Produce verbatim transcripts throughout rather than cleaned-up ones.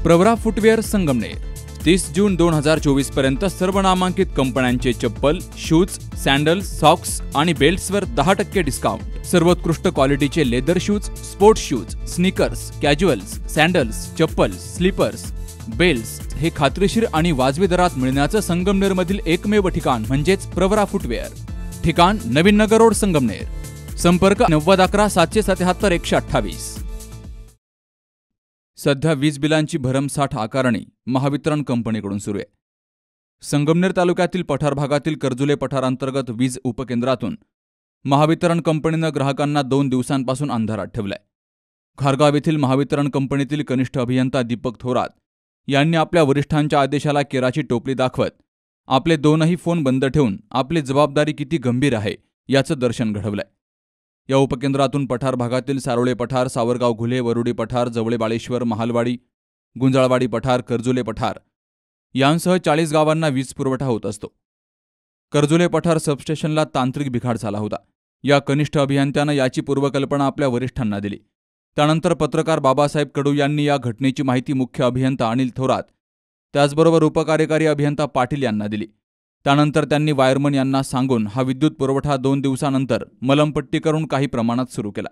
Pravara footwear Sangamner तीस जून दोन हजार चोवीस पर्यंत सर्व नामांकित कंपन्यांचे चप्पल, शूज, सॅन्डल्स, सॉक्स आणि बेल्ट्सवर दहा टक्के डिस्काउंट। सर्वोत्कृष्ट क्वालिटीचे leather shoes, sports shoes, sneakers, casuals, sandals, chappals, slippers, belts हे खात्रीशीर आणि वाजवी दरात मिळण्याचं संगमनेरमधील एकमेव ठिकाण म्हणजेच प्रवरा फुटवेअर। ठिकाण नवीन नगर रोड संगमनेर। संपर्क नव्वद अकरा सातशे सत्याहत्तर एकशे अठ्ठावीस। सध्या वीज बिलांची भरमसाठ आकारणी महावितरण कंपनीकडून सुरू आहे। संगमनेर तालुक्यातील पठार भागातील कर्जुले पठार अंतर्गत वीज उपकेंद्रातून महावितरण कंपनीनं ग्राहकांना दोन दिवसांपासून अंधारात ठेवलाय। खारगाव येथील महावितरण कंपनीतील कनिष्ठ अभियंता दीपक थोरात यांनी आपल्या वरिष्ठांच्या आदेशाला केराची टोपली दाखवत आपले दोनही फोन बंद ठेवून आपली जबाबदारी किती गंभीर आहे याचं दर्शन घडवलंय। या उपकेंद्रातून पठार भागातील सारोळे पठार, सावरगाव घुले, वरुडी पठार, जवळे बाळेश्वर, महालवाडी, गुंजाळवाडी पठार, कर्जुले पठार यांसह चाळीस गावांना वीज पुरवठा होत असतो। कर्जुले पठार सबस्टेशनला तांत्रिक बिघाड झाला होता। या कनिष्ठ अभियंत्यानं याची पूर्वकल्पना आपल्या वरिष्ठांना दिली। त्यानंतर पत्रकार बाबासाहेब कडू यांनी या घटनेची माहिती मुख्य अभियंता अनिल थोरात त्याचबरोबर उपकार्यकारी अभियंता पाटील यांना दिली। त्यानंतर त्यांनी वायरमन यांना सांगून हा विद्युत पुरवठा दोन दिवसानंतर मलमपट्टी करून काही प्रमाणात सुरू केला।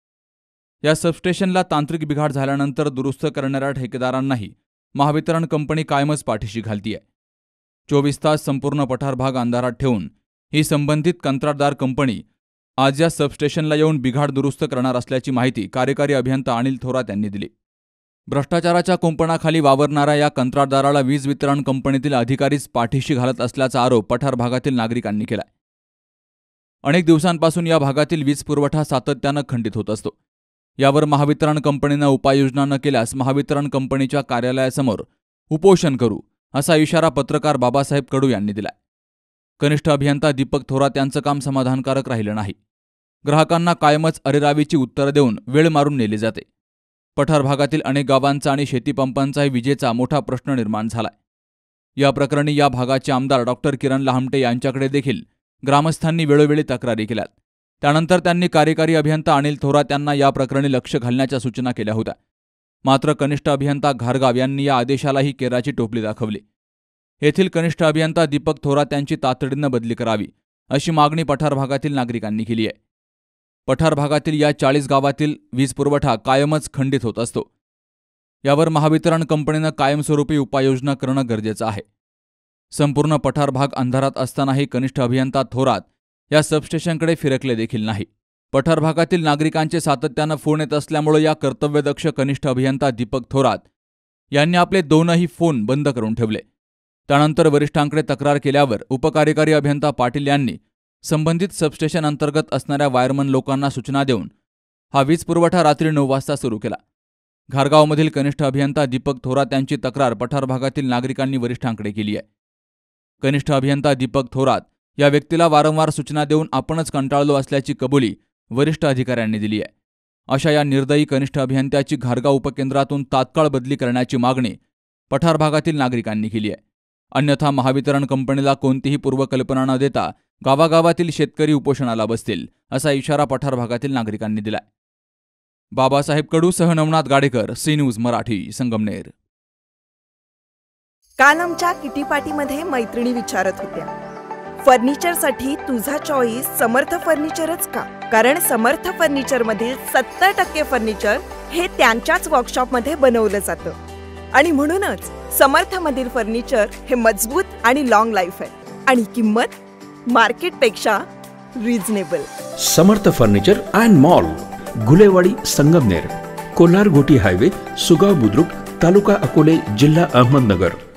या सबस्टेशनला तांत्रिक बिघाड झाल्यानंतर दुरुस्त करणाऱ्या ठेकेदारांनाही महावितरण कंपनी कायमच पाठीशी घालतीये। चोवीस तास संपूर्ण पठार भाग अंधारात ठेवून ही संबंधित कंत्राटदार कंपनी आज या सबस्टेशनला येऊन बिघाड दुरुस्त करणार असल्याची माहिती कार्यकारी अभियंता अनिल थोरात यांनी दिली। भ्रष्टाचाराच्या कुंपणाखाली वावरणाऱ्या या कंत्राटदाराला वीज वितरण कंपनीतील अधिकारीच पाठीशी घालत असल्याचा आरोप पठार भागातील नागरिकांनी केलाय। अनेक दिवसांपासून या भागातील वीज पुरवठा सातत्यानं खंडित होत असतो। यावर महावितरण कंपनीनं उपाययोजना न केल्यास महावितरण कंपनीच्या कार्यालयासमोर उपोषण करू असा इशारा पत्रकार बाबासाहेब कडू यांनी दिलाय। कनिष्ठ अभियंता दीपक थोरात यांचं काम समाधानकारक राहिलं नाही। ग्राहकांना कायमच अरेरावीची उत्तरं देऊन वेळ मारून नेली जाते। पठार भागातील अनेक गावांचा आणि शेतीपंपांचाही विजेचा मोठा प्रश्न निर्माण झालाय। या प्रकरणी या भागाचे आमदार डॉक्टर किरण लहामटे यांच्याकडे देखील ग्रामस्थांनी वेळोवेळी तक्रारी केल्यात। त्यानंतर त्यांनी कार्यकारी अभियंता अनिल थोरात यांना या प्रकरणी लक्ष घालण्याच्या सूचना केल्या होत्या। मात्र कनिष्ठ अभियंता घारगाव यांनी या आदेशालाही केराची टोपली दाखवली। येथील कनिष्ठ अभियंता दीपक थोरात यांची तातडीनं बदली करावी अशी मागणी पठार भागातील नागरिकांनी केली आहे। पठार भागातील या चाळीस गावातील वीज पुरवठा कायमच खंडित होत असतो। यावर महावितरण कंपनीनं कायमस्वरूपी उपाययोजना करणं गरजेचं आहे। संपूर्ण पठार भाग अंधारात असतानाही कनिष्ठ अभियंता थोरात या सबस्टेशनकडे फिरकले देखील नाही। पठार भागातील नागरिकांचे सातत्यानं फोन येत असल्यामुळे या कर्तव्यदक्ष कनिष्ठ अभियंता दीपक थोरात यांनी आपले दोनही फोन बंद करून ठेवले। त्यानंतर वरिष्ठांकडे तक्रार केल्यावर उपकार्यकारी अभियंता पाटील यांनी संबंधित सबस्टेशन अंतर्गत असणाऱ्या वायरमन लोकांना सूचना देऊन हा वीज पुरवठा रात्री नऊ वाजता सुरू केला। घारगावमधील कनिष्ठ अभियंता दीपक थोरात यांची तक्रार पठार भागातील नागरिकांनी वरिष्ठांकडे केली आहे। कनिष्ठ अभियंता दीपक थोरात या व्यक्तीला वारंवार सूचना देऊन आपणच कंटाळलो असल्याची कबुली वरिष्ठ अधिकाऱ्यांनी दिली आहे। अशा या निर्दयी कनिष्ठ अभियंत्याची घारगाव उपकेंद्रातून तात्काळ बदली करण्याची मागणी पठार भागातील नागरिकांनी केली आहे। अन्यथा महावितरण कंपनीला कोणतीही पूर्वकल्पना न देता गावागावातील शेतकरी उपोषणाला बसतील असा इशारा पठार भागातील नागरिकांनी दिलाय। बाबासाहेब कडू सह नवनाथ गाडेकर, सी न्यूज मराठी, संगमनेर। काल आमच्या किटी पार्टीमध्ये मैत्रिणी विचारत होत्या, फर्निचरसाठी तुझा चॉईस समर्थ फर्निचरच का? कारण समर्थ फर्निचर मधील सत्तर टक्के फर्निचर हे त्यांच्याच वर्कशॉप मध्ये बनवलं जातं आणि म्हणूनच समर्थ मधील फर्निचर हे मजबूत आणि लॉंग लाईफ आहे आणि किंमत मार्केट पेक्षा reasonable. Samarth furniture and mall, Gulewadi, Sangamner, Kolhar Ghoti highway, Sugaon Budruk, taluka Akole, जिल्हा अहमदनगर।